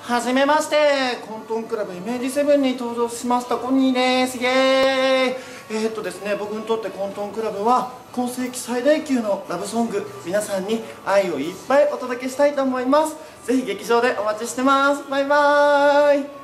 はじめまして、コントンクラブイメージセブンに登場しましたコニーです。イエーイ。ですね、僕にとってコントンクラブは今世紀最大級のラブソング、皆さんに愛をいっぱいお届けしたいと思います。ぜひ劇場でお待ちしてます。バイバーイ。